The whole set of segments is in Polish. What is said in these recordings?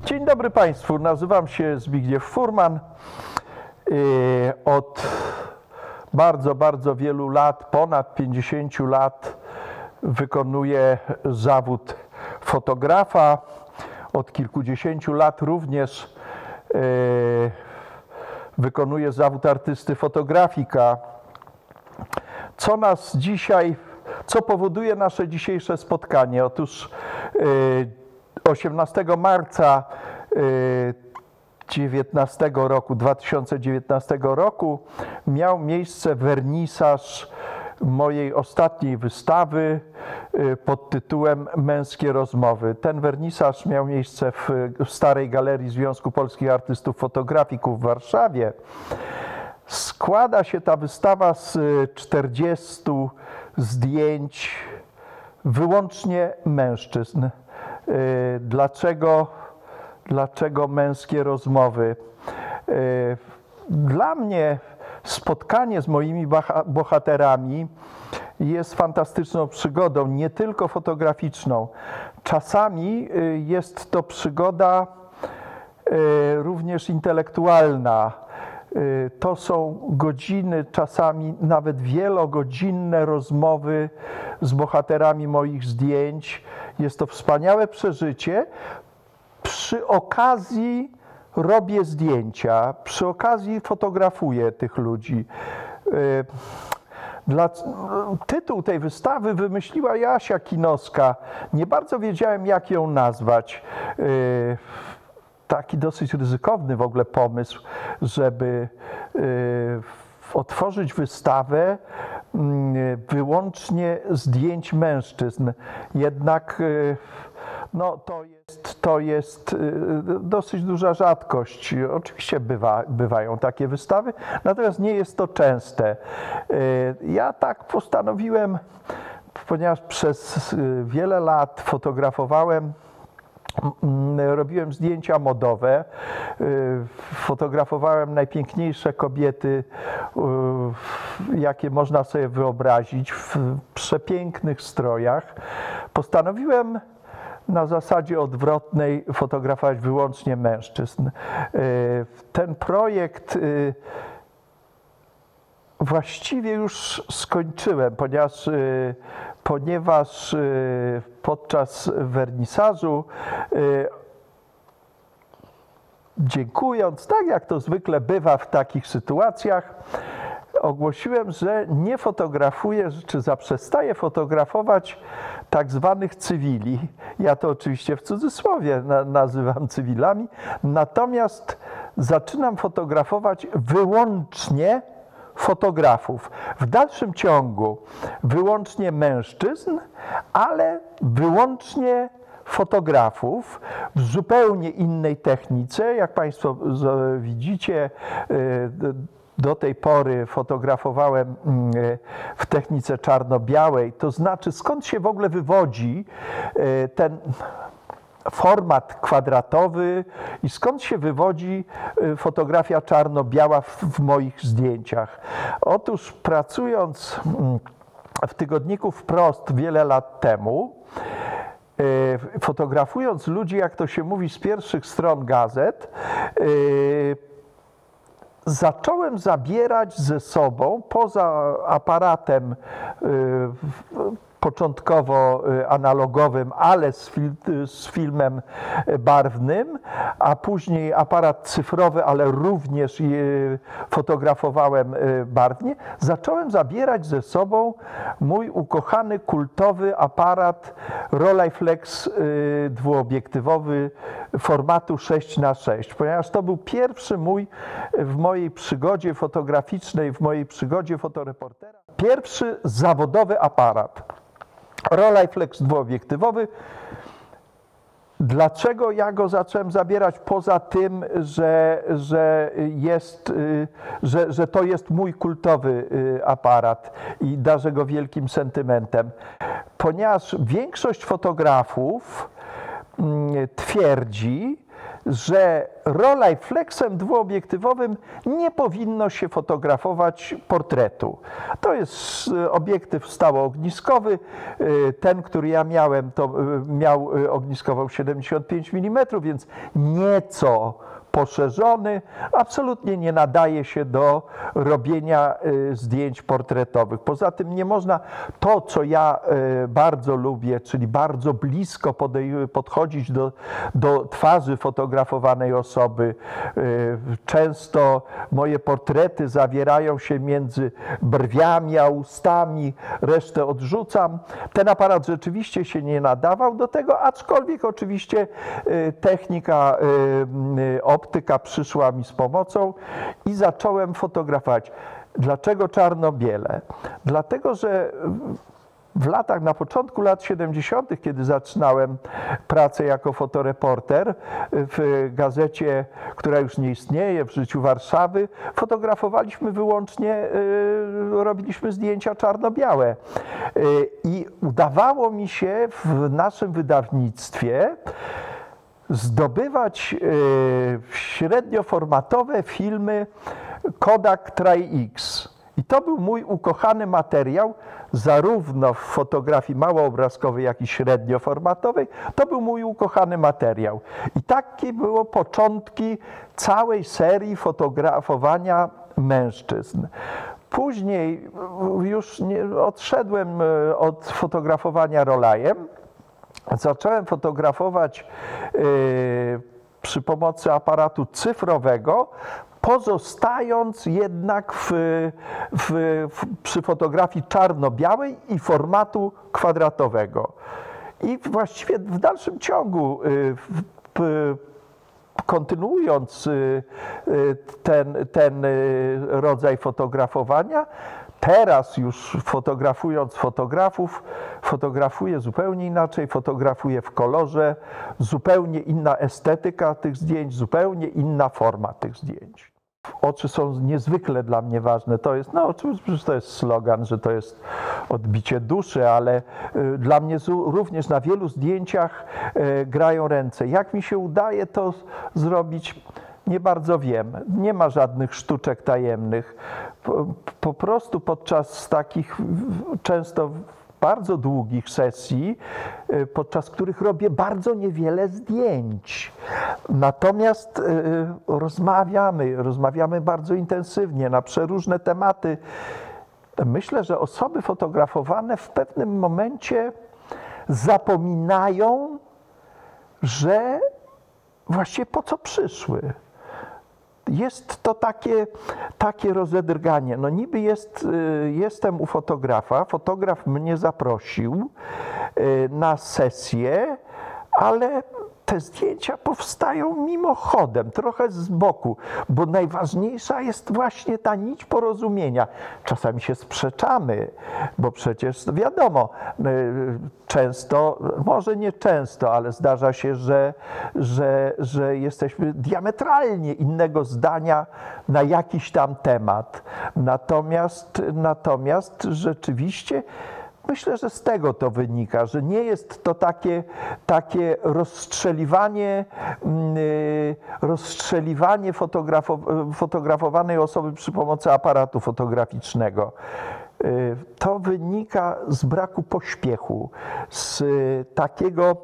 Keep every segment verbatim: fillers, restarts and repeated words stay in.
Dzień dobry Państwu, nazywam się Zbigniew Furman. Od bardzo, bardzo wielu lat, ponad pięćdziesięciu lat wykonuję zawód fotografa. Od kilkudziesięciu lat również wykonuję zawód artysty fotografika. Co nas dzisiaj, co powoduje nasze dzisiejsze spotkanie? Otóż osiemnastego marca dziewiętnastego roku, dwa tysiące dziewiętnastego roku miał miejsce wernisaż mojej ostatniej wystawy pod tytułem Męskie rozmowy. Ten wernisaż miał miejsce w Starej Galerii Związku Polskich Artystów Fotografików w Warszawie. Składa się ta wystawa z czterdziestu zdjęć wyłącznie mężczyzn. Dlaczego, dlaczego męskie rozmowy? Dla mnie spotkanie z moimi bohaterami jest fantastyczną przygodą, nie tylko fotograficzną. Czasami jest to przygoda również intelektualna. To są godziny, czasami nawet wielogodzinne rozmowy z bohaterami moich zdjęć. Jest to wspaniałe przeżycie. Przy okazji robię zdjęcia, przy okazji fotografuję tych ludzi. Dla, tytuł tej wystawy wymyśliła Jasia Kinowska. Nie bardzo wiedziałem, jak ją nazwać. Taki dosyć ryzykowny w ogóle pomysł, żeby otworzyć wystawę wyłącznie zdjęć mężczyzn. Jednak no, to jest, to jest dosyć duża rzadkość. Oczywiście bywa, bywają takie wystawy, natomiast nie jest to częste. Ja tak postanowiłem, ponieważ przez wiele lat fotografowałem, robiłem zdjęcia modowe, fotografowałem najpiękniejsze kobiety, jakie można sobie wyobrazić, w przepięknych strojach. Postanowiłem na zasadzie odwrotnej fotografować wyłącznie mężczyzn. Ten projekt właściwie już skończyłem, ponieważ, ponieważ podczas wernisażu, dziękując, tak jak to zwykle bywa w takich sytuacjach, ogłosiłem, że nie fotografuję, czy zaprzestaję fotografować tak zwanych cywili. Ja to oczywiście w cudzysłowie na, nazywam cywilami, natomiast zaczynam fotografować wyłącznie fotografów. W dalszym ciągu wyłącznie mężczyzn, ale wyłącznie fotografów w zupełnie innej technice. Jak Państwo widzicie, do tej pory fotografowałem w technice czarno-białej, to znaczy skąd się w ogóle wywodzi ten format kwadratowy i skąd się wywodzi fotografia czarno-biała w, w moich zdjęciach. Otóż pracując w tygodniku Wprost wiele lat temu, fotografując ludzi, jak to się mówi, z pierwszych stron gazet, zacząłem zabierać ze sobą, poza aparatem początkowo analogowym, ale z, fil z filmem barwnym, a później aparat cyfrowy, ale również je fotografowałem barwnie, zacząłem zabierać ze sobą mój ukochany, kultowy aparat Rolleiflex dwuobiektywowy formatu sześć na sześć, ponieważ to był pierwszy mój w mojej przygodzie fotograficznej, w mojej przygodzie fotoreportera, pierwszy zawodowy aparat. Rolleiflex dwuobiektywowy. Dlaczego ja go zacząłem zabierać? Poza tym, że, że, jest, że, że to jest mój kultowy aparat i darzę go wielkim sentymentem. Ponieważ większość fotografów twierdzi, że Rolleiflexem dwuobiektywowym nie powinno się fotografować portretu. To jest obiektyw stałoogniskowy. Ten, który ja miałem, to miał ogniskową siedemdziesiąt pięć milimetrów, więc nieco poszerzony, absolutnie nie nadaje się do robienia zdjęć portretowych. Poza tym nie można to, co ja bardzo lubię, czyli bardzo blisko podchodzić do, do twarzy fotografowanej osoby. Często moje portrety zawierają się między brwiami a ustami, resztę odrzucam. Ten aparat rzeczywiście się nie nadawał do tego, aczkolwiek oczywiście technika optyka przyszła mi z pomocą i zacząłem fotografować. Dlaczego czarno-biele? Dlatego, że w latach, na początku lat siedemdziesiątych, kiedy zaczynałem pracę jako fotoreporter w gazecie, która już nie istnieje, w Życiu Warszawy, fotografowaliśmy wyłącznie, robiliśmy zdjęcia czarno-białe. I udawało mi się w naszym wydawnictwie zdobywać średnioformatowe filmy Kodak Tri-X. I to był mój ukochany materiał, zarówno w fotografii małoobrazkowej, jak i średnioformatowej. To był mój ukochany materiał. I takie było początki całej serii fotografowania mężczyzn. Później już nie, odszedłem od fotografowania Rollajem. Zacząłem fotografować y, przy pomocy aparatu cyfrowego, pozostając jednak w, w, w, przy fotografii czarno-białej i formatu kwadratowego. I właściwie w dalszym ciągu, y, w, w, kontynuując y, y, ten, ten y, rodzaj fotografowania, teraz już fotografując fotografów, fotografuję zupełnie inaczej, fotografuję w kolorze, zupełnie inna estetyka tych zdjęć, zupełnie inna forma tych zdjęć. Oczy są niezwykle dla mnie ważne. To jest, no oczywiście to jest slogan, że to jest odbicie duszy, ale y, dla mnie również na wielu zdjęciach y, grają ręce. Jak mi się udaje to zrobić? Nie bardzo wiem. Nie ma żadnych sztuczek tajemnych. Po, po prostu podczas takich często bardzo długich sesji, podczas których robię bardzo niewiele zdjęć. Natomiast y, rozmawiamy, rozmawiamy bardzo intensywnie na przeróżne tematy. Myślę, że osoby fotografowane w pewnym momencie zapominają, że właściwie po co przyszły. Jest to takie, takie rozedrganie. No niby jest, jestem u fotografa, fotograf mnie zaprosił na sesję, ale te zdjęcia powstają mimochodem, trochę z boku, bo najważniejsza jest właśnie ta nić porozumienia. Czasami się sprzeczamy, bo przecież wiadomo, często, może nie często, ale zdarza się, że, że, że jesteśmy diametralnie innego zdania na jakiś tam temat. Natomiast, natomiast rzeczywiście myślę, że z tego to wynika, że nie jest to takie, takie rozstrzeliwanie, rozstrzeliwanie fotografo, fotografowanej osoby przy pomocy aparatu fotograficznego. To wynika z braku pośpiechu, z takiego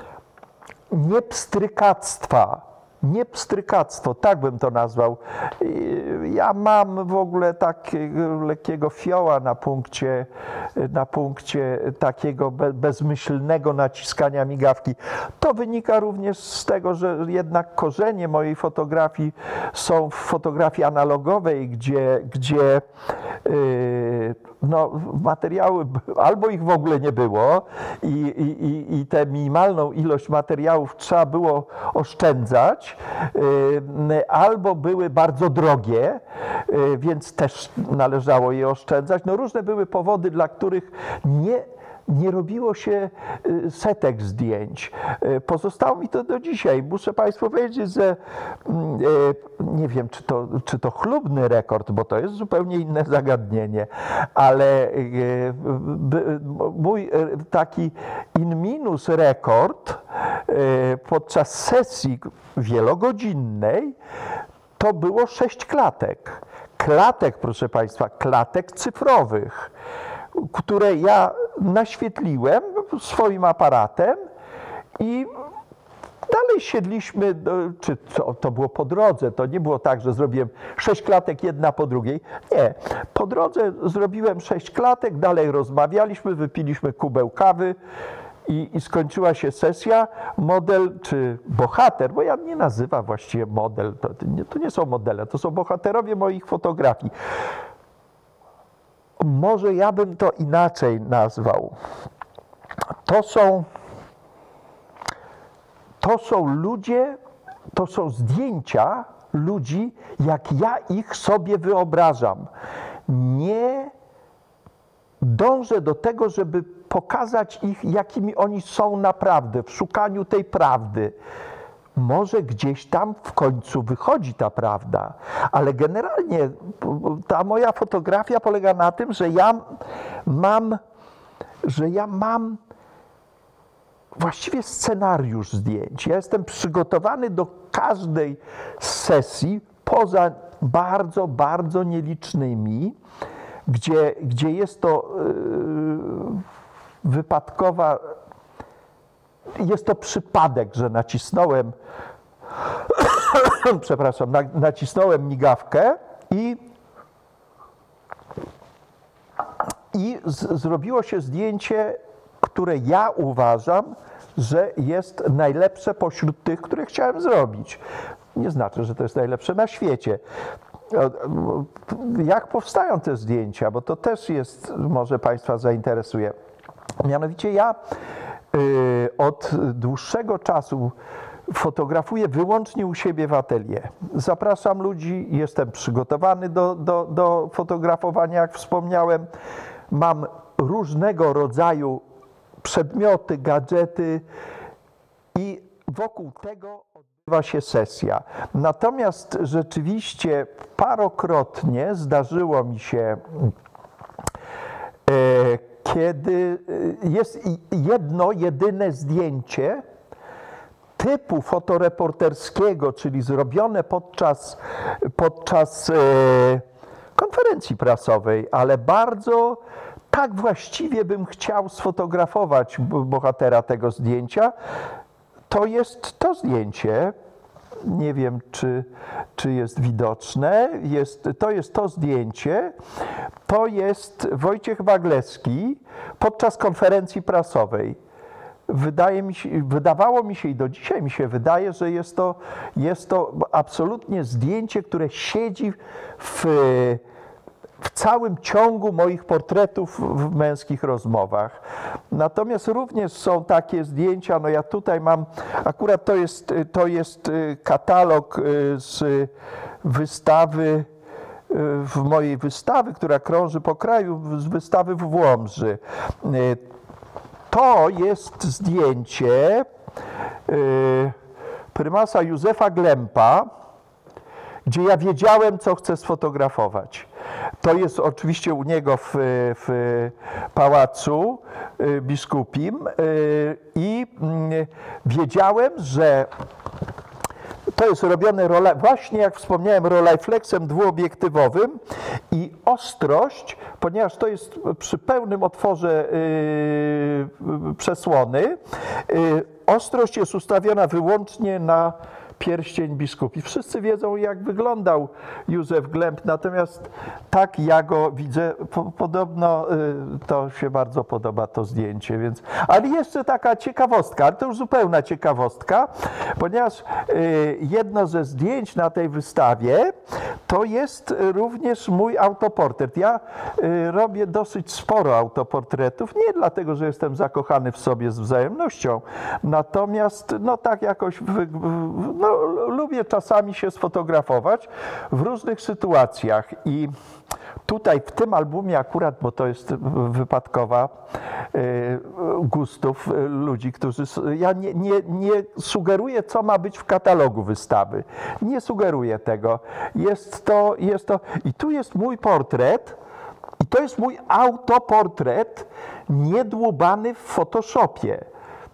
niepstrykactwa. Niepstrykactwo, tak bym to nazwał. Ja mam w ogóle takiego lekkiego fioła na punkcie, na punkcie takiego bezmyślnego naciskania migawki. To wynika również z tego, że jednak korzenie mojej fotografii są w fotografii analogowej, gdzie, gdzie yy, no, materiały, albo ich w ogóle nie było i, i, i tę minimalną ilość materiałów trzeba było oszczędzać, albo były bardzo drogie, więc też należało je oszczędzać. No różne były powody, dla których nie nie robiło się setek zdjęć. Pozostało mi to do dzisiaj. Muszę Państwu powiedzieć, że nie wiem, czy to, czy to chlubny rekord, bo to jest zupełnie inne zagadnienie, ale mój taki in minus rekord podczas sesji wielogodzinnej to było sześć klatek. Klatek, proszę Państwa, klatek cyfrowych, które ja naświetliłem swoim aparatem i dalej siedliśmy, czy to, to było po drodze, to nie było tak, że zrobiłem sześć klatek jedna po drugiej. Nie, po drodze zrobiłem sześć klatek, dalej rozmawialiśmy, wypiliśmy kubeł kawy i, i skończyła się sesja. Model czy bohater, bo ja nie nazywam właściwie model, to, to, nie, to nie są modele, to są bohaterowie moich fotografii. Może ja bym to inaczej nazwał. To są To są ludzie, to są zdjęcia ludzi, jak ja ich sobie wyobrażam. Nie dążę do tego, żeby pokazać ich, jakimi oni są naprawdę, w szukaniu tej prawdy. Może gdzieś tam w końcu wychodzi ta prawda, ale generalnie ta moja fotografia polega na tym, że ja mam, że ja mam właściwie scenariusz zdjęć. Ja jestem przygotowany do każdej sesji, poza bardzo, bardzo nielicznymi, gdzie, gdzie jest to yy, wypadkowa, jest to przypadek, że nacisnąłem, przepraszam, nacisnąłem migawkę i, i z, zrobiło się zdjęcie, które ja uważam, że jest najlepsze pośród tych, które chciałem zrobić. Nie znaczy, że to jest najlepsze na świecie. Jak powstają te zdjęcia, bo to też jest, może Państwa zainteresuje. Mianowicie ja y, od dłuższego czasu fotografuję wyłącznie u siebie w atelier. Zapraszam ludzi, jestem przygotowany do, do, do fotografowania, jak wspomniałem. Mam różnego rodzaju przedmioty, gadżety i wokół tego odbywa się sesja. Natomiast rzeczywiście parokrotnie zdarzyło mi się, e, kiedy jest jedno, jedyne zdjęcie typu fotoreporterskiego, czyli zrobione podczas, podczas e, konferencji prasowej, ale bardzo tak właściwie bym chciał sfotografować bohatera tego zdjęcia. To jest to zdjęcie. Nie wiem, czy, czy jest widoczne. Jest, to jest to zdjęcie. To jest Wojciech Waglewski podczas konferencji prasowej. Wydaje mi się, wydawało mi się i do dzisiaj mi się wydaje, że jest to, jest to absolutnie zdjęcie, które siedzi w w całym ciągu moich portretów w męskich rozmowach. Natomiast również są takie zdjęcia, no ja tutaj mam, akurat to jest, to jest katalog z wystawy, w mojej wystawy, która krąży po kraju, z wystawy w Łomży. To jest zdjęcie prymasa Józefa Glempa, gdzie ja wiedziałem, co chcę sfotografować. To jest oczywiście u niego w, w Pałacu Biskupim i wiedziałem, że to jest robione właśnie, jak wspomniałem, rolleiflexem dwuobiektywowym i ostrość, ponieważ to jest przy pełnym otworze przesłony, ostrość jest ustawiona wyłącznie na pierścień biskupi. Wszyscy wiedzą, jak wyglądał Józef Glemp, natomiast tak ja go widzę, po, podobno y, to się bardzo podoba to zdjęcie, więc, ale jeszcze taka ciekawostka, ale to już zupełna ciekawostka, ponieważ y, jedno ze zdjęć na tej wystawie to jest również mój autoportret. Ja y, robię dosyć sporo autoportretów, nie dlatego, że jestem zakochany w sobie z wzajemnością, natomiast no tak jakoś wy, no, lubię czasami się sfotografować w różnych sytuacjach i tutaj w tym albumie akurat, bo to jest wypadkowa gustów ludzi, którzy... Ja nie, nie, nie sugeruję, co ma być w katalogu wystawy. Nie sugeruję tego. Jest to, jest to... I tu jest mój portret i to jest mój autoportret niedłubany w Photoshopie.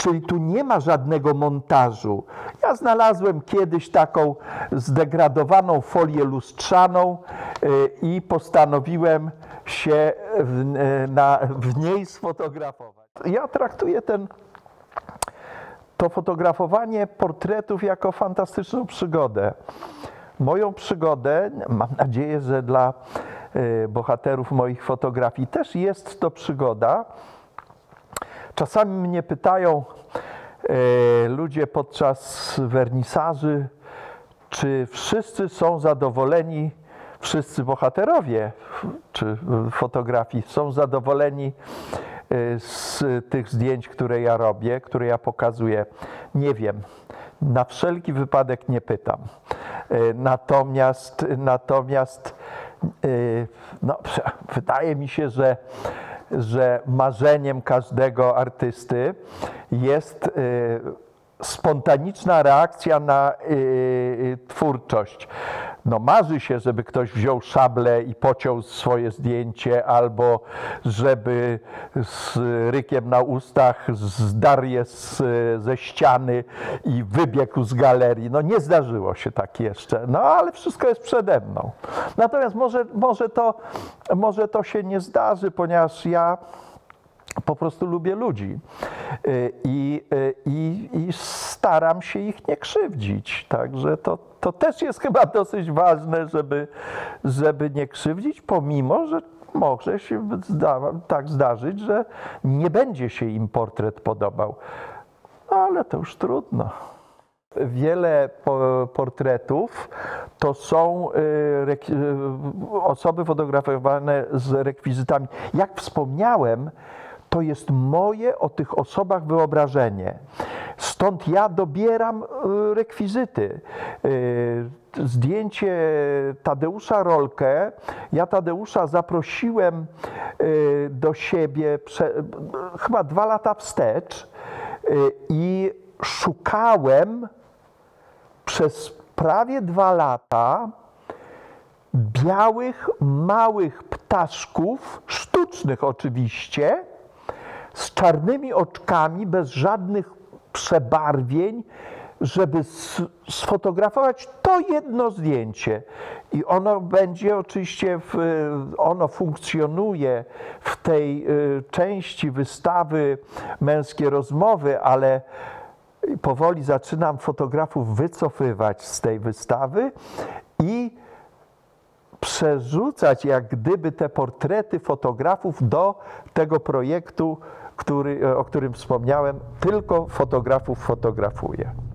Czyli tu nie ma żadnego montażu. Ja znalazłem kiedyś taką zdegradowaną folię lustrzaną i postanowiłem się w, na, w niej sfotografować. Ja traktuję ten, to fotografowanie portretów jako fantastyczną przygodę. Moją przygodę, mam nadzieję, że dla bohaterów moich fotografii też jest to przygoda. Czasami mnie pytają e, ludzie podczas wernisaży, czy wszyscy są zadowoleni, wszyscy bohaterowie czy fotografii są zadowoleni z tych zdjęć, które ja robię, które ja pokazuję. Nie wiem. Na wszelki wypadek nie pytam. Natomiast, natomiast no, wydaje mi się, że że marzeniem każdego artysty jest y, spontaniczna reakcja na y, y, twórczość. No, marzy się, żeby ktoś wziął szablę i pociął swoje zdjęcie, albo żeby z rykiem na ustach zdarł je z, ze ściany i wybiegł z galerii. No, nie zdarzyło się tak jeszcze, no ale wszystko jest przede mną. Natomiast może, może, to, może to się nie zdarzy, ponieważ ja po prostu lubię ludzi i, i, i staram się ich nie krzywdzić. Także to, to też jest chyba dosyć ważne, żeby, żeby nie krzywdzić, pomimo że może się zda, tak zdarzyć, że nie będzie się im portret podobał. No, ale to już trudno. Wiele portretów to są osoby fotografowane z rekwizytami. Jak wspomniałem, to jest moje o tych osobach wyobrażenie. Stąd ja dobieram rekwizyty. Zdjęcie Tadeusza Rolkę. Ja Tadeusza zaprosiłem do siebie chyba dwa lata wstecz i szukałem przez prawie dwa lata białych, małych ptaszków, sztucznych oczywiście, z czarnymi oczkami, bez żadnych przebarwień, żeby sfotografować to jedno zdjęcie. I ono będzie oczywiście, w, ono funkcjonuje w tej części wystawy Męskie Rozmowy, ale powoli zaczynam fotografów wycofywać z tej wystawy i przerzucać jak gdyby te portrety fotografów do tego projektu, który, o którym wspomniałem, tylko fotografów fotografuję.